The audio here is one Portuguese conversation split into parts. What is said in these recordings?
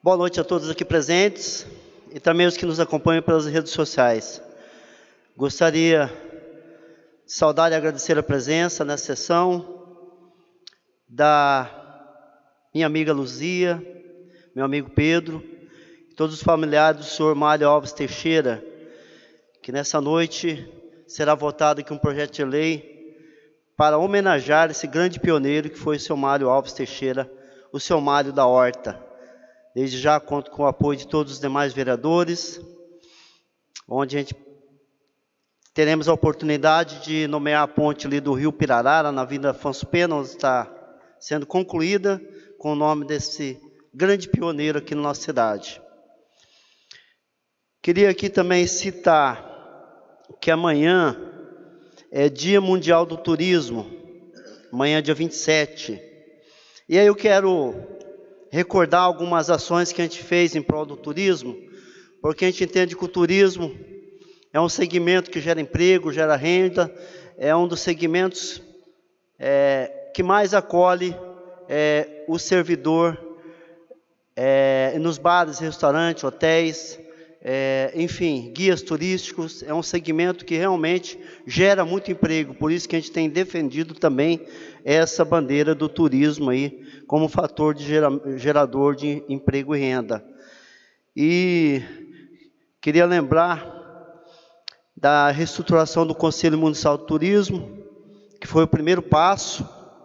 Boa noite a todos aqui presentes e também os que nos acompanham pelas redes sociais. Gostaria de saudar e agradecer a presença nessa sessão da minha amiga Luzia, meu amigo Pedro, e todos os familiares do senhor Mário Alves Teixeira, que nessa noite será votado aqui um projeto de lei para homenagear esse grande pioneiro que foi o senhor Mário Alves Teixeira, o senhor Mário da Horta. Desde já conto com o apoio de todos os demais vereadores, onde a gente teremos a oportunidade de nomear a ponte ali do Rio Pirarara, na Avenida Afonso Pena, onde está sendo concluída, com o nome desse grande pioneiro aqui na nossa cidade. Queria aqui também citar que amanhã é Dia Mundial do Turismo, amanhã dia 27. E aí eu quero recordar algumas ações que a gente fez em prol do turismo, porque a gente entende que o turismo é um segmento que gera emprego, gera renda, é um dos segmentos que mais acolhe o servidor nos bares, restaurantes, hotéis, enfim, guias turísticos. É um segmento que realmente gera muito emprego, por isso que a gente tem defendido também essa bandeira do turismo aí, como fator de gerador de emprego e renda. E queria lembrar da reestruturação do Conselho Municipal de Turismo, que foi o primeiro passo,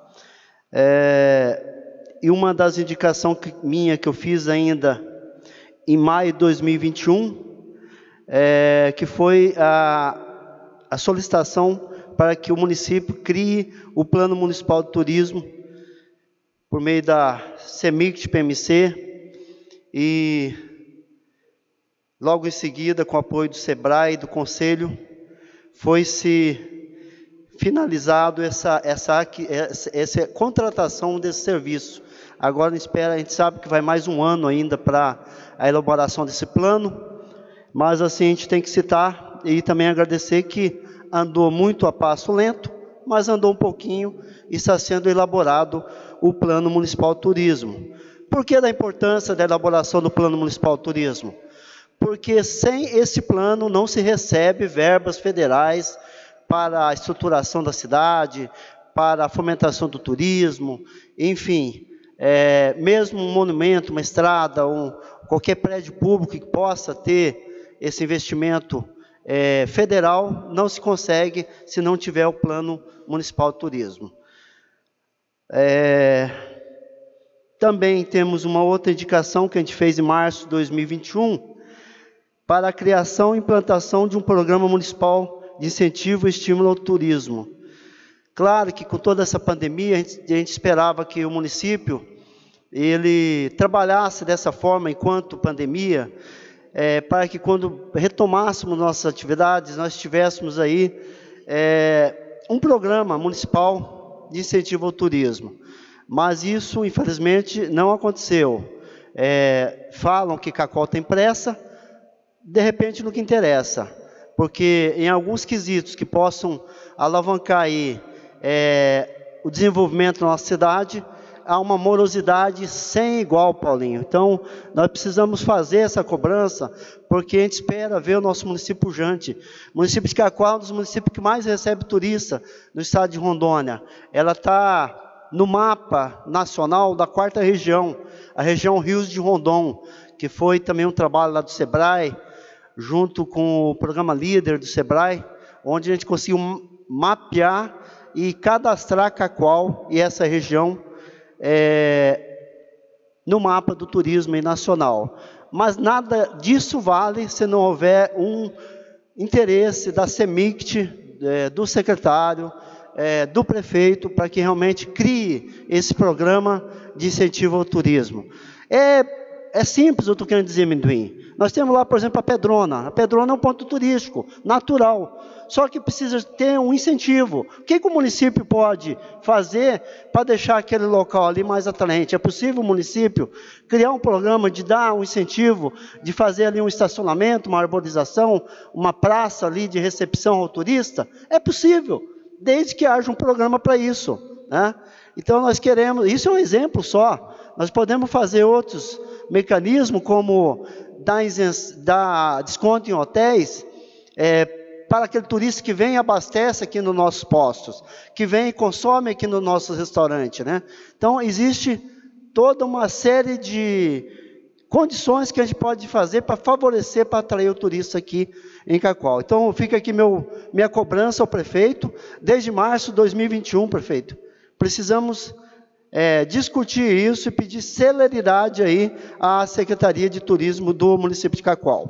e uma das indicações que eu fiz ainda em maio de 2021, que foi a solicitação para que o município crie o Plano Municipal de Turismo, por meio da CEMICT PMC, e logo em seguida, com o apoio do SEBRAE e do Conselho, foi-se finalizado essa contratação desse serviço. Agora a gente sabe que vai mais um ano ainda para a elaboração desse plano, mas assim a gente tem que citar e também agradecer que andou muito a passo lento, mas andou um pouquinho e está sendo elaborado o Plano Municipal de Turismo. Por que da importância da elaboração do Plano Municipal de Turismo? Porque sem esse plano não se recebe verbas federais para a estruturação da cidade, para a fomentação do turismo, enfim, mesmo um monumento, uma estrada, qualquer prédio público que possa ter esse investimento federal, não se consegue se não tiver o Plano Municipal de Turismo. Também temos uma outra indicação que a gente fez em março de 2021, para a criação e implantação de um programa municipal de incentivo e estímulo ao turismo. Claro que com toda essa pandemia, a gente esperava que o município ele trabalhasse dessa forma enquanto pandemia, para que quando retomássemos nossas atividades, nós tivéssemos aí um programa municipal de incentivo ao turismo. Mas isso, infelizmente, não aconteceu. Falam que Cacol tem pressa, de repente no que interessa, porque em alguns quesitos que possam alavancar aí, o desenvolvimento da nossa cidade, há uma morosidade sem igual, Paulinho. Então, nós precisamos fazer essa cobrança, porque a gente espera ver o nosso município pujante. O município de Cacoal é um dos municípios que mais recebe turista no estado de Rondônia. Ela está no mapa nacional da 4ª região, a região Rios de Rondon, que foi também um trabalho lá do SEBRAE, junto com o programa Líder do SEBRAE, onde a gente conseguiu mapear e cadastrar Cacoal e essa região no mapa do turismo nacional. Mas nada disso vale se não houver um interesse da CEMICT, do secretário, do prefeito, para que realmente crie esse programa de incentivo ao turismo. É simples, eu estou querendo dizer, Amendoim. Nós temos lá, por exemplo, a Pedrona. A Pedrona é um ponto turístico, natural. Só que precisa ter um incentivo. O que o município pode fazer para deixar aquele local ali mais atraente? É possível o município criar um programa de dar um incentivo, de fazer ali um estacionamento, uma arborização, uma praça ali de recepção ao turista? É possível, desde que haja um programa para isso, né? Então nós queremos, isso é um exemplo só, nós podemos fazer outros mecanismos como dar desconto em hotéis, para aquele turista que vem e abastece aqui nos nossos postos, que vem e consome aqui no nosso restaurante, né? Então, existe toda uma série de condições que a gente pode fazer para favorecer, para atrair o turista aqui em Cacoal. Então, fica aqui minha cobrança ao prefeito. Desde março de 2021, prefeito, precisamos discutir isso e pedir celeridade aí à Secretaria de Turismo do município de Cacoal.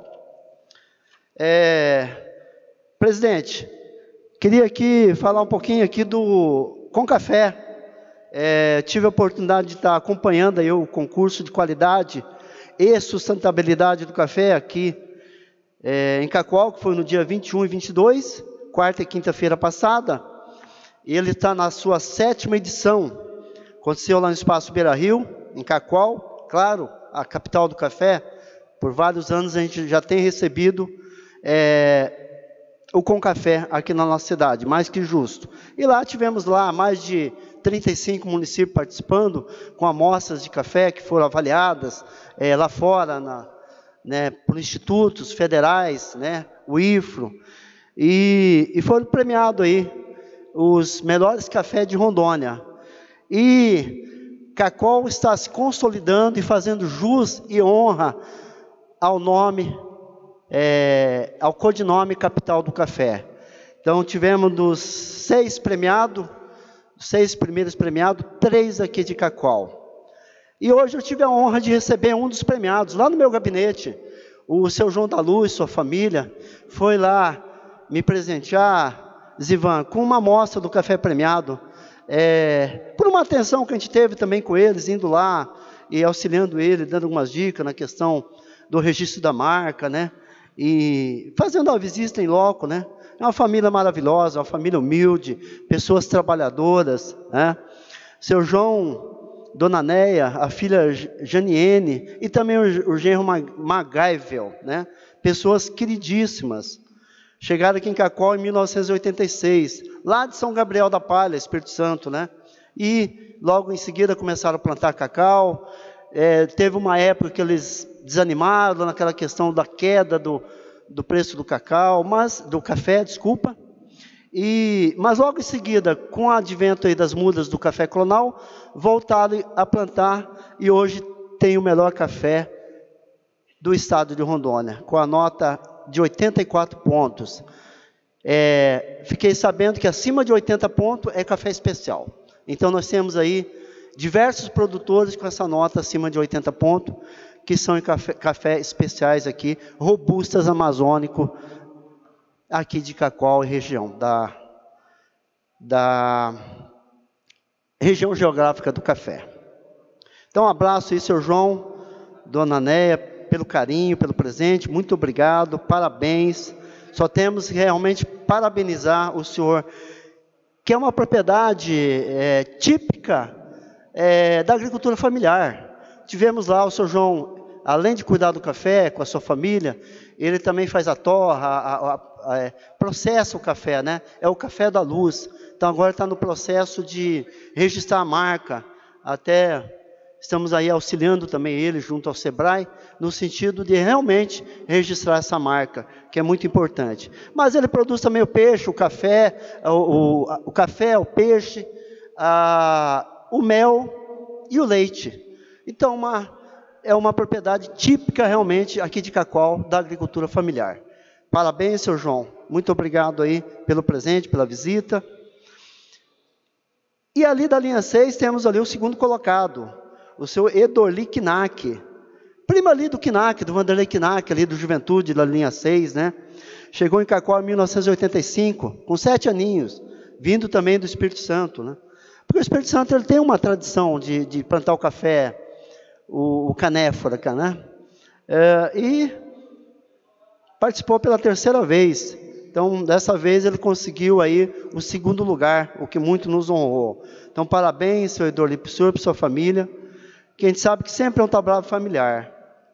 Presidente, queria aqui falar um pouquinho aqui do Concafé. Tive a oportunidade de estar acompanhando aí o concurso de qualidade e sustentabilidade do café aqui em Cacoal, que foi no dia 21 e 22, quarta e quinta-feira passada. Ele está na sua 7ª edição. Aconteceu lá no Espaço Beira Rio, em Cacoal, claro, a capital do café. Por vários anos a gente já tem recebido o Concafé aqui na nossa cidade, mais que justo. E lá tivemos mais de 35 municípios participando, com amostras de café que foram avaliadas lá fora, por institutos federais, o IFRO, e foram premiados aí os melhores cafés de Rondônia. E Cacoal está se consolidando e fazendo jus e honra ao nome, ao codinome Capital do Café. Então, tivemos dos 6 primeiros premiados, 3 aqui de Cacoal. E hoje eu tive a honra de receber um dos premiados, lá no meu gabinete. O seu João da Luz, sua família, foi lá me presentear, Zivan, com uma amostra do café premiado, por uma atenção que a gente teve também com eles, indo lá e auxiliando ele, dando algumas dicas na questão do registro da marca, e fazendo uma visita em loco, É uma família maravilhosa, uma família humilde, pessoas trabalhadoras, Seu João, Dona Neia, a filha Janiene, e também o genro Magaivel, pessoas queridíssimas. Chegaram aqui em Cacoal em 1986, lá de São Gabriel da Palha, Espírito Santo, E logo em seguida começaram a plantar cacau. Teve uma época que eles desanimaram naquela questão da queda do preço do cacau, do café, desculpa. Mas logo em seguida, com o advento aí das mudas do café clonal, voltaram a plantar e hoje tem o melhor café do estado de Rondônia, com a nota de 84 pontos. Fiquei sabendo que acima de 80 pontos é café especial. Então nós temos aí diversos produtores com essa nota acima de 80 pontos, que são em café especiais aqui, robustas amazônico, aqui de Cacoal e região, da região geográfica do café. Então, um abraço aí, seu João, Dona Neia, pelo carinho, pelo presente, muito obrigado, parabéns. Só temos que realmente parabenizar o senhor, que é uma propriedade típica da agricultura familiar. Tivemos lá o seu João, além de cuidar do café com a sua família, ele também faz a torra, processa o café, É o café da luz. Então agora está no processo de registrar a marca. Até estamos aí auxiliando também ele junto ao Sebrae, no sentido de realmente registrar essa marca, que é muito importante. Mas ele produz também o peixe, o café, o peixe, o mel e o leite. Então é uma propriedade típica realmente aqui de Cacoal, da agricultura familiar. Parabéns, seu João. Muito obrigado aí pelo presente, pela visita. E ali da linha 6 temos ali o segundo colocado, o seu Edorli Knack. Prima ali do Knack, do Vanderlei Knack, ali do Juventude, da linha 6, Chegou em Cacoal em 1985, com 7 aninhos, vindo também do Espírito Santo, Porque o Espírito Santo ele tem uma tradição de plantar o café, o canéfora, e participou pela 3ª vez. Então, dessa vez, ele conseguiu aí o 2º lugar, o que muito nos honrou. Então, parabéns, seu Edorli, para o senhor e para sua família, que a gente sabe que sempre é um trabalho familiar.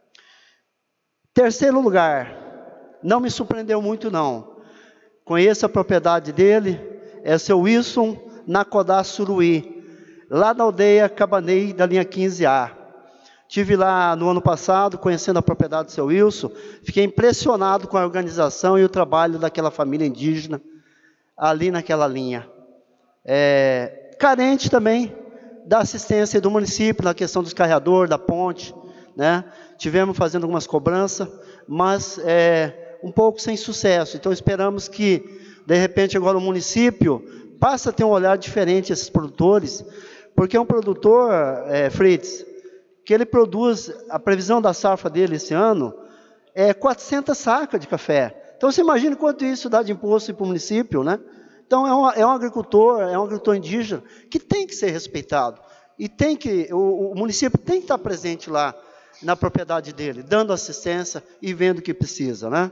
3º lugar, não me surpreendeu muito, não. Conheço a propriedade dele, é seu Wilson Nacodá Suruí, lá na aldeia Cabanei, da linha 15A. Estive lá no ano passado, conhecendo a propriedade do seu Wilson, fiquei impressionado com a organização e o trabalho daquela família indígena, ali naquela linha. Carente também da assistência do município, na questão dos carreadores, da ponte, né? Tivemos fazendo algumas cobranças, mas um pouco sem sucesso. Então esperamos que, de repente, agora o município passe a ter um olhar diferente a esses produtores, porque é um produtor, Fritz, que ele produz, a previsão da safra dele esse ano, 400 sacas de café. Então você imagina quanto isso dá de imposto para o município, né? Então é um agricultor indígena que tem que ser respeitado. E o município tem que estar presente lá na propriedade dele, dando assistência e vendo o que precisa, né?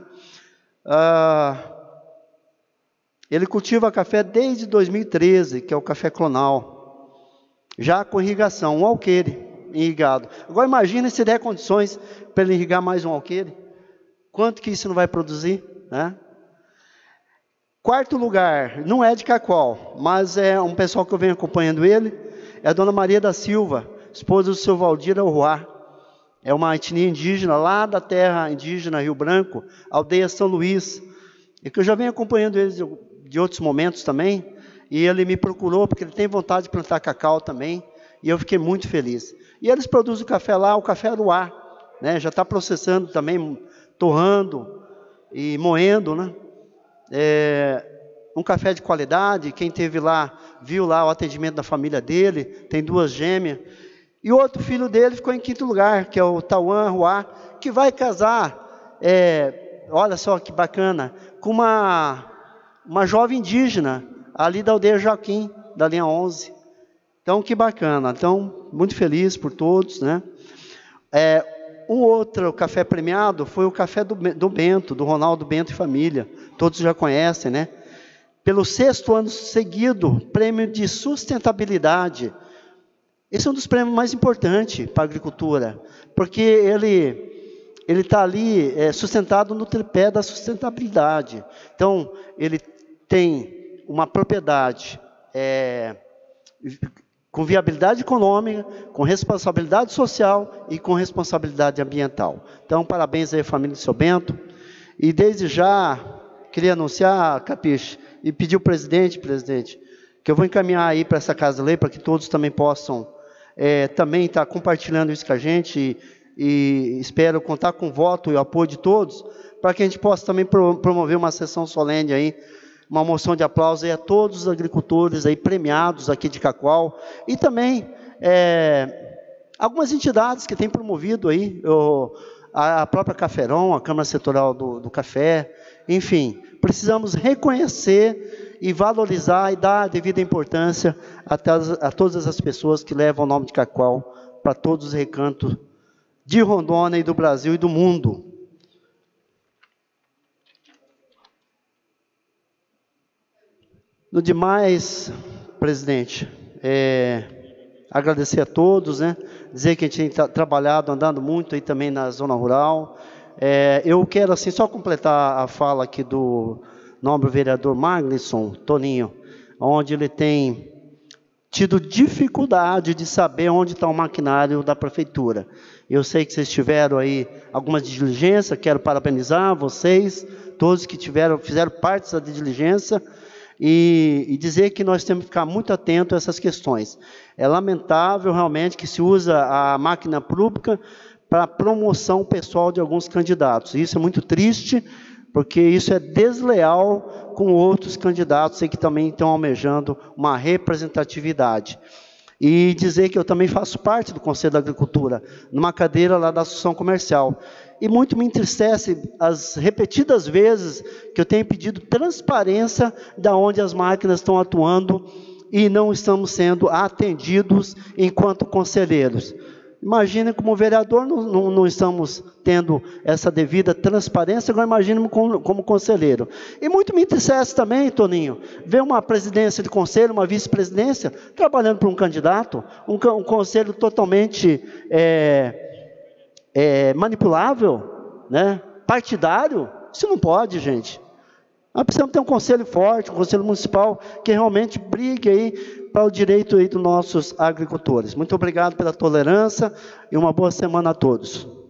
Ele cultiva café desde 2013, que é o café clonal, já com irrigação, um alqueire irrigado. Agora imagine se der condições para ele irrigar mais um alqueire, quanto que isso não vai produzir, né? Quarto lugar, não é de Cacoal, mas é um pessoal que eu venho acompanhando ele, é a dona Maria da Silva, esposa do seu Valdir Aruá. É uma etnia indígena lá da terra indígena Rio Branco, aldeia São Luís, e que eu já venho acompanhando ele de outros momentos também, e ele me procurou porque ele tem vontade de plantar cacau também, e eu fiquei muito feliz. E eles produzem o café lá, o café Aruá, né? Já está processando também, torrando e moendo, né? Um café de qualidade. Quem esteve lá, viu lá o atendimento da família dele, tem 2 gêmeas. E o outro filho dele ficou em 5º lugar, que é o Tauan Aruá, que vai casar, olha só que bacana, com uma jovem indígena, ali da aldeia Joaquim, da linha 11. Então, que bacana. Então, muito feliz por todos, né? Um outro café premiado foi o café do Bento, do Ronaldo Bento e família. Todos já conhecem, né? Pelo 6º ano seguido, prêmio de sustentabilidade. Esse é um dos prêmios mais importantes para a agricultura, porque ele está ali sustentado no tripé da sustentabilidade. Então, ele tem uma propriedade com viabilidade econômica, com responsabilidade social e com responsabilidade ambiental. Então, parabéns aí à família do seu Bento. E desde já, queria anunciar, Capiche, e pedir ao presidente, que eu vou encaminhar aí para essa Casa de Lei, para que todos também possam também estar compartilhando isso com a gente, e espero contar com o voto e o apoio de todos, para que a gente possa também promover uma sessão solene aí, uma moção de aplauso aí a todos os agricultores aí premiados aqui de Cacoal, e também algumas entidades que têm promovido aí, a própria Caferon, a Câmara Setorial do Café, enfim, precisamos reconhecer e valorizar e dar a devida importância a todas as pessoas que levam o nome de Cacoal para todos os recantos de Rondônia e do Brasil e do mundo. No demais, presidente, agradecer a todos, né? Dizer que a gente tem trabalhado, andando muito aí também na zona rural. Eu quero assim só completar a fala aqui do nobre vereador Magnisson Toninho, onde ele tem tido dificuldade de saber onde está o maquinário da prefeitura. Eu sei que vocês tiveram aí algumas diligências, quero parabenizar vocês, todos que fizeram parte da diligência, e dizer que nós temos que ficar muito atentos a essas questões. É lamentável realmente que se usa a máquina pública para promoção pessoal de alguns candidatos. Isso é muito triste, porque isso é desleal com outros candidatos aí que também estão almejando uma representatividade. E dizer que eu também faço parte do Conselho da Agricultura, numa cadeira lá da Associação Comercial. E muito me entristece as repetidas vezes que eu tenho pedido transparência de onde as máquinas estão atuando e não estamos sendo atendidos enquanto conselheiros. Imagina como vereador não estamos tendo essa devida transparência, agora imagina como conselheiro. E muito me entristece também, Toninho, ver uma presidência de conselho, uma vice-presidência, trabalhando para um candidato, um conselho totalmente manipulável, né? Partidário. Isso não pode, gente. Nós precisamos ter um conselho forte, um conselho municipal, que realmente brigue aí para o direito aí dos nossos agricultores. Muito obrigado pela tolerância e uma boa semana a todos.